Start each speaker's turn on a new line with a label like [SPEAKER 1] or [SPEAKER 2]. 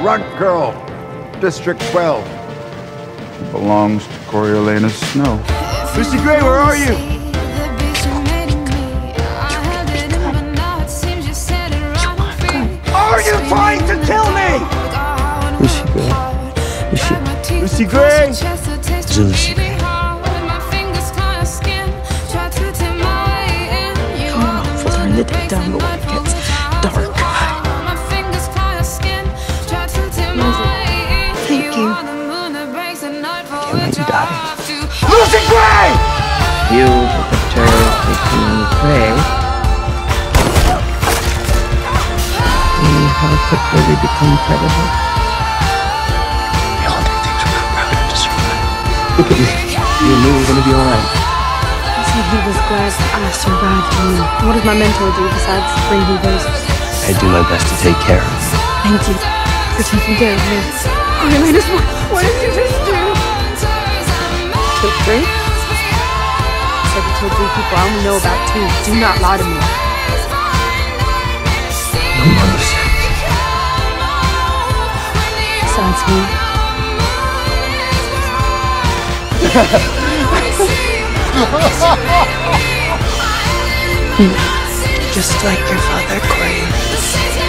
[SPEAKER 1] Runt Girl, District 12.
[SPEAKER 2] Belongs to Coriolanus Snow.
[SPEAKER 1] Lucy Gray, where are you? Are you trying to kill me?
[SPEAKER 3] Lucy Gray.
[SPEAKER 1] Lucy Gray?
[SPEAKER 3] It's Lucy Gray. I'm more hopeful during the daytime, but when it gets dark. Thank you.
[SPEAKER 4] You may die.
[SPEAKER 1] Lucy Gray!
[SPEAKER 4] You, the terror taking prey. See how quickly we become predators.
[SPEAKER 3] We all do things we're not proud of to survive.
[SPEAKER 4] Look at me. You and me are gonna be alright.
[SPEAKER 5] He said he was glad I survived you. What does my mentor do besides bring me roses?
[SPEAKER 4] I do my best to take care of you.
[SPEAKER 5] Thank you for taking care of me. Coriolanus, what did you just do? Killed 3? Said you killed 3 people. I only know about 2. Do not lie to me.
[SPEAKER 4] Your mother said.
[SPEAKER 5] Besides me.
[SPEAKER 3] Just like your father, Coriolanus.